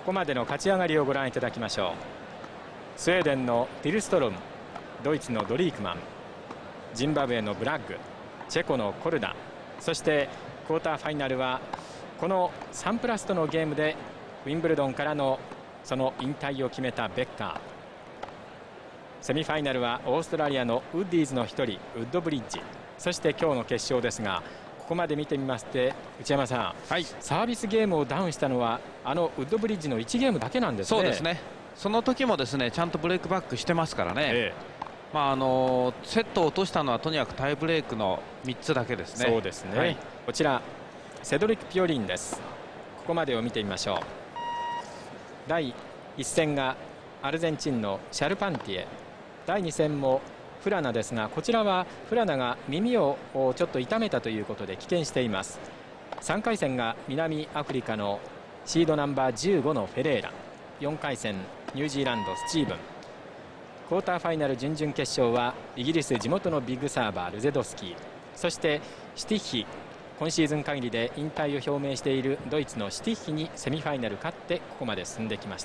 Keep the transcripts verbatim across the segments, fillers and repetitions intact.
こまでの勝ち上がりをご覧いただきましょう。スウェーデンのティルストロム、ドイツのドリークマン、ジンバブエのブラッグ、チェコのコルダ、そしてクォーターファイナルはこのサンプラスとのゲームでウィンブルドンからのその引退を決めたベッカー。セミファイナルはオーストラリアのウッディーズの一人ウッドブリッジ、そして今日の決勝ですが、ここまで見てみますと内山さん、はい、サービスゲームをダウンしたのはあのウッドブリッジのいちゲームだけなんですね。 そうですね。その時もですねちゃんとブレイクバックしてますからね、ええ、まああのセットを落としたのはとにかくタイブレークのみっつだけですね。 そうですね、はい、こちらセドリック・ピオリンです。ここまでを見てみましょう。だいいっ戦がアルゼンチンのシャルパンティエ、だいに戦もフラナですが、こちらはフラナが耳をちょっと痛めたということで棄権しています。さんかい戦が南アフリカのシードナンバーじゅうごのフェレーラ、よんかい戦ニュージーランドスチーブン、クォーターファイナル準々決勝はイギリス地元のビッグサーバールゼドスキー、そしてシュティッヒ、今シーズン限りで引退を表明しているドイツのシュティッヒにセミファイナル勝ってここまで進んできました。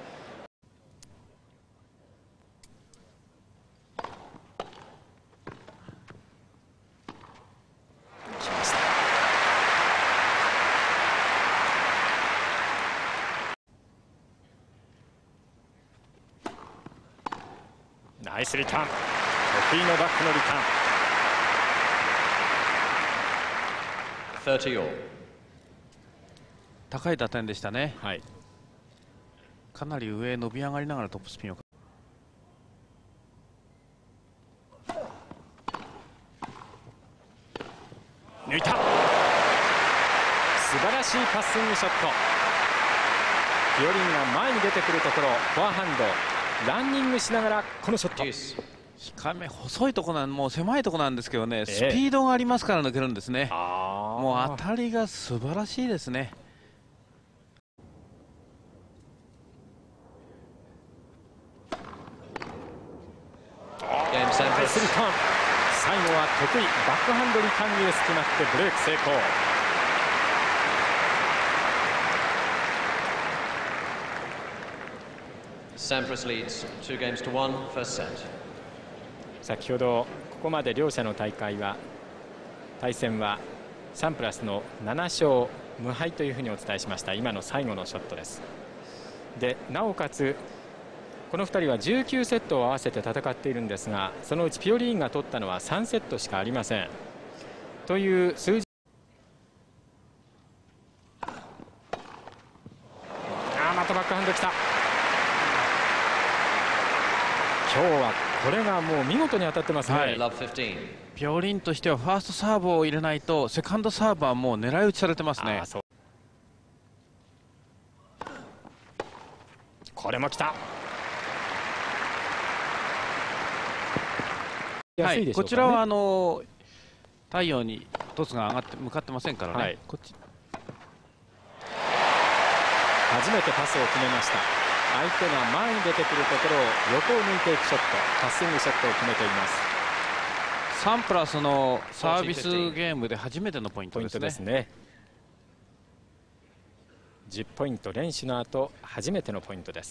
ナイスリターン、得意のバックのリターン。 高い打点でしたね、 はい、 かなり上へ伸び上がりながらトップスピンを抜いた。素晴らしいパッシングショット。ピオリンが前に出てくるところ、フォアハンドランニングしながらこのショット。 控えめ細いところなんもう狭いところなんですけどね、えー、スピードがありますから抜けるんですね。もう当たりが素晴らしいですね。 ナイスリターン、最後は得意バックハンドリターンに決まってブレーク成功。 Sampras leads two games to one, first set. 先ほどここまで両者の大会は対戦はサンプラスのなな勝無敗というふうにお伝えしました。今の最後のショットです。でなおかつこのふたりはじゅうきゅうセットを合わせて戦っているんですが、そのうちピオリーンが取ったのはさんセットしかありませんという数字。あー、またバックハンドきた。今日はこれがもう見事に当たってますね、はい、 ピオリンとしてはファーストサーブを入れないとセカンドサーブはもう狙い撃ちされてますね。 これも来た。 はい、こちらはあの太陽にトスが上がって向かってませんからね、はい、こっち初めてパスを決めました。相手が前に出てくるところを横を抜いていくショット、パッシングショットを決めています。 サンプラスのサービスゲームで初めてのポイントですね。 ですね。じゅっポイント連取の後初めてのポイントです。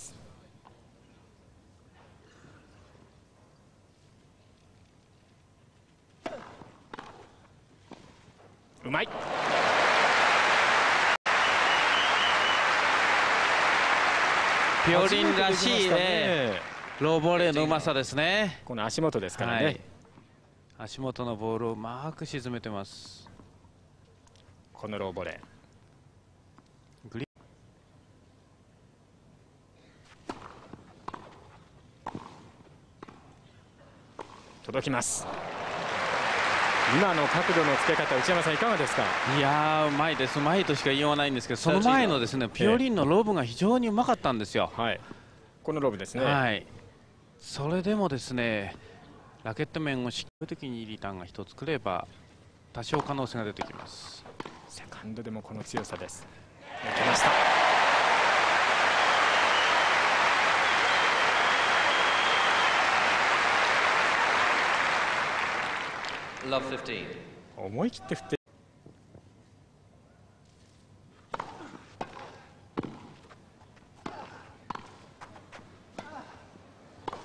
うまい。 ピオリンらしいね、ローボレーのうまさですね。 この足元ですからね、はい、 足元のボールをうまく沈めてます。 このローボレーグリ届きます。今の角度のつけ方、内山さんいかがですか。 いやー、うまいです、うまいとしか言いようがないんですけど、その前のですねピオリンのローブが非常にうまかったんですよ、 はい、このローブですね、 はい、それでもですねラケット面をしっかり的にリターンが一つくれば多少可能性が出てきます。 セカンドでもこの強さです。抜けました。思い切って振って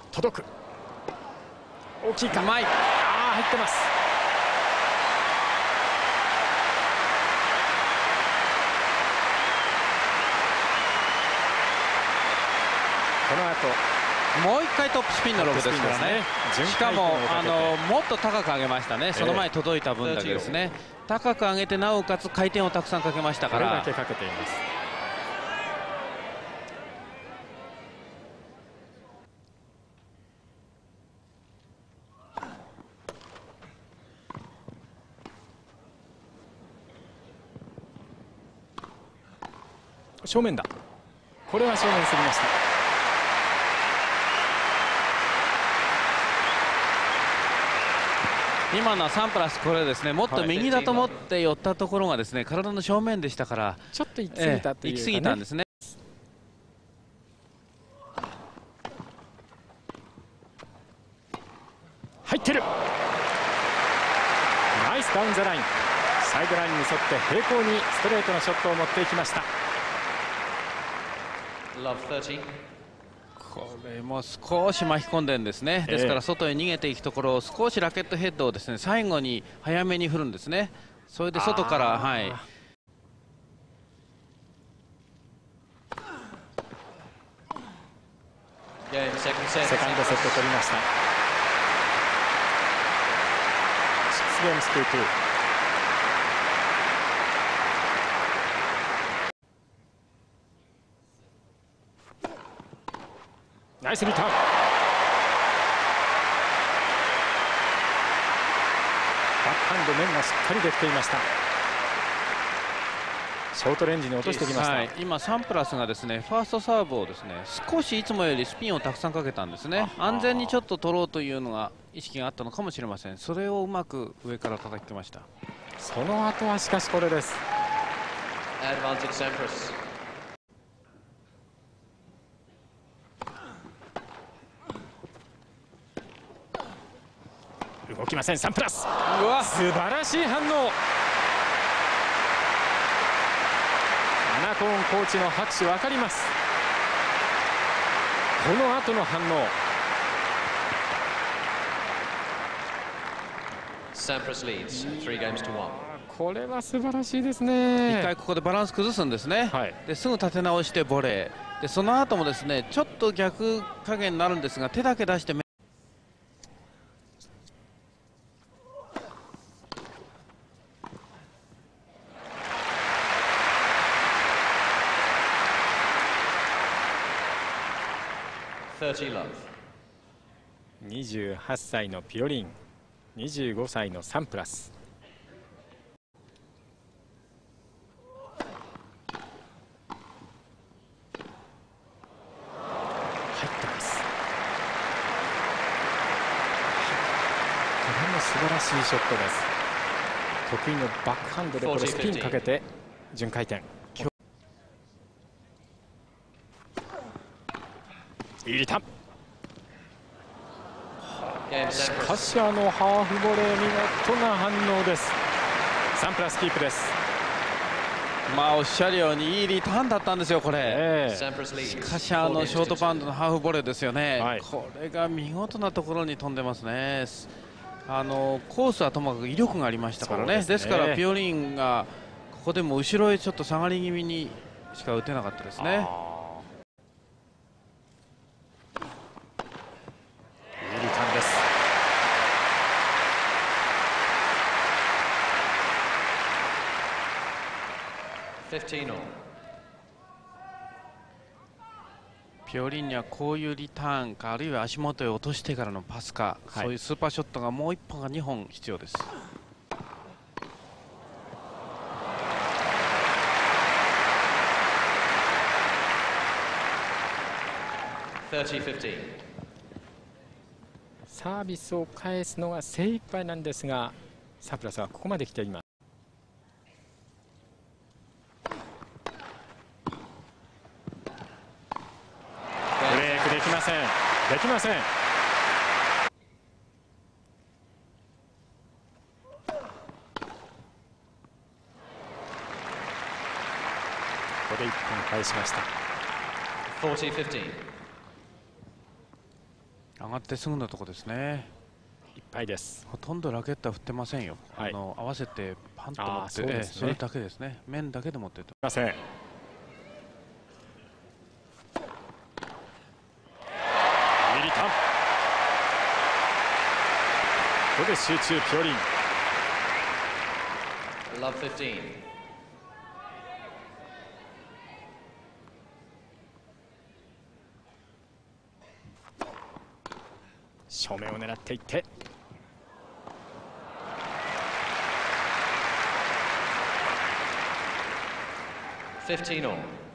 届く。大きいか。 うまい。 ああ、入ってます。この後もう一回トップスピンのロブですからね。しかもあのもっと高く上げましたね。その前に届いた分だけですね。高く上げてなおかつ回転をたくさんかけましたから。 これだけかけています。正面だ。これは正面すぎました。 今のはさんプラスこれですね。もっと右だと思って寄ったところがですね、体の正面でしたからちょっと行き過ぎたというかね、 行き過ぎたんですね。 入ってる。ナイスダウンザライン。サイドラインに沿って平行にストレートのショットを持っていきました。 これも少し巻き込んでるんですね。ですから外へ逃げていくところを少しラケットヘッドをですね最後に早めに振るんですね。それで外から、はい、 セカンドセット取りました。シックスゲームスツーツー。ナイスリターン。バックハンド面がしっかりできていました。ショートレンジに落としてきました、はい、 今サンプラスがですねファーストサーブをですね少しいつもよりスピンをたくさんかけたんですね。安全にちょっと取ろうというのが意識があったのかもしれません。それをうまく上から叩きました。 その後はしかしこれです。動きません。サンプラス。うわ、素晴らしい反応。アナコーンコーチの拍手分かります。この後の反応。これは素晴らしいですね。 一回ここでバランス崩すんですね、はい、ですぐ立て直してボレーで、その後もですねちょっと逆加減になるんですが手だけ出してにじゅうはっさいのピオリン、にじゅうごさいのサンプラス。入ってます。これも素晴らしいショットです。得意のバックハンドでこれスピンかけて順回転。入れた。しかしあのハーフボレー見事な反応です。サンプラスキープです。 まあおっしゃるようにいいリターンだったんですよこれ、えー、しかしあのショートバウンドのハーフボレーですよね、はい、これが見事なところに飛んでますね。あのコースはともかく威力がありましたからね。 ですね、ですからピオリンがここでも後ろへちょっと下がり気味にしか打てなかったですね。ピオリンにはこういうリターンかあるいは足元へ落としてからのパスか、はい、そういうスーパーショットがもういっぽんかにほん必要です。 サービスを返すのが精一杯なんですがサンプラスはここまで来ています。できません。できません。ここでいっぽん返しました。 上がってすぐのとこですね。 いっぱいです。 ほとんどラケットは振ってませんよ。はい、あの合わせてパンと持って、そ, ね、それだけですね。面だけで持ってってません。ここで集中、ピョリン。正面を狙っていってフィフティーンオン。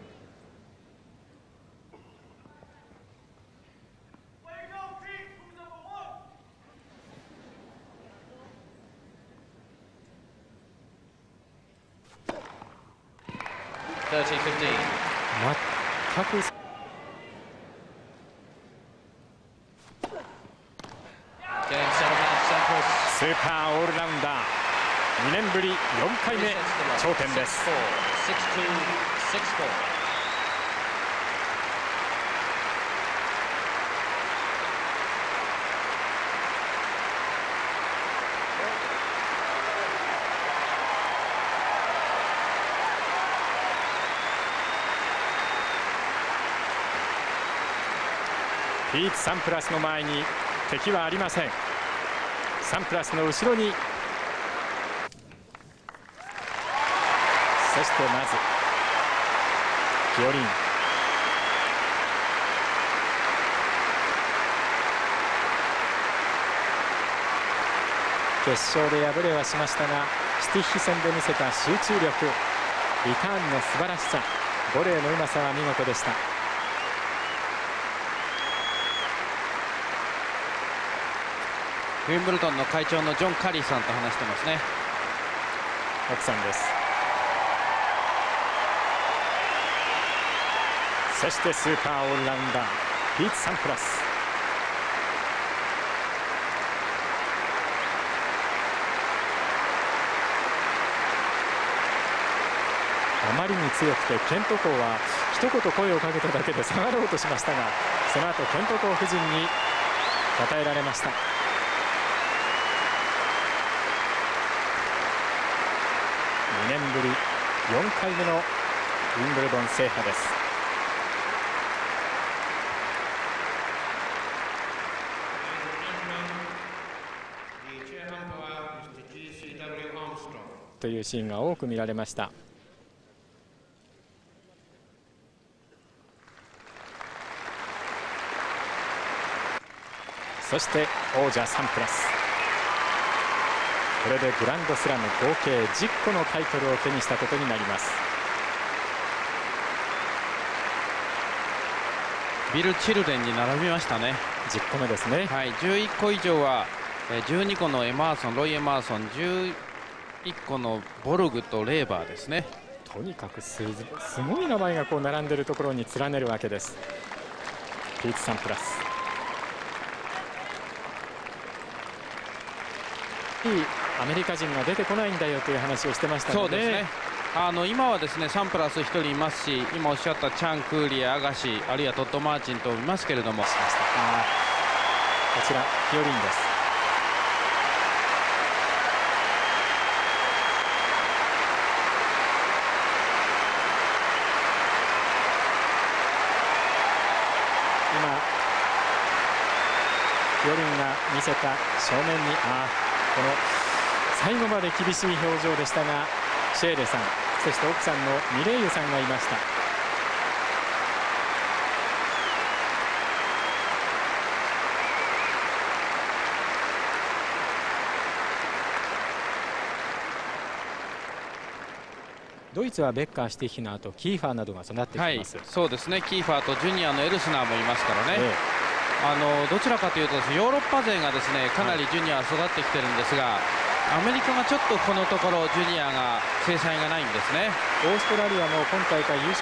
全くスーパーオールラウンダー、にねんぶりよんかいめ頂点です。ピーツ・サンプラスの前に敵はありません。サンプラスの後ろに、そしてまずピオリン。決勝で敗れはしましたが、シュティッヒ戦で見せた集中力、リターンの素晴らしさ、ボレーのうまさは見事でした。 ウィンブルドンの会長のジョン・カリーさんと話してますね。 奥さんです。そしてスーパーオールラウンダー、ピーツ・サンプラス。あまりに強くてケント公は一言声をかけただけで下がろうとしましたが、その後ケント公夫人に称えられました。にねんぶりよんかいめのウィンブルドン制覇です。というシーンが多く見られました。そして王者サンプラス、これでグランドスラム合計じゅっこのタイトルを手にしたことになります。 ビル・チルデンに並びましたね。 じゅっこめですね。 はい、じゅういっこ以上はじゅうにこのエマーソン、ロイ・エマーソン、じゅういっこのボルグとレーバーですね。 とにかく す, すごい名前がこう並んでいるところに連ねるわけです。ピーツ・サンプラス、いいアメリカ人が出てこないんだよという話をしてましたので、 そうですね。あの今はですねサンプラスひとりいますし、今おっしゃったチャン・クーリア、アガシ、あるいはトッド・マーチンといますけれども、 こちらピオリンです。今ピオリンが見せた正面に、あこの最後まで厳しい表情でしたが、シェーレさん、そして奥さんのミレイユさんがいました。ドイツはベッカー、シュティッヒの後キーファーなどが育ってきています。 はい、そうですね。キーファーとジュニアのエルスナーもいますからね、ええ、あのどちらかというとヨーロッパ勢がですねかなりジュニアは育ってきてるんですが、アメリカがちょっとこのところジュニアが精彩がないんですね。 オーストラリアも今大会優勝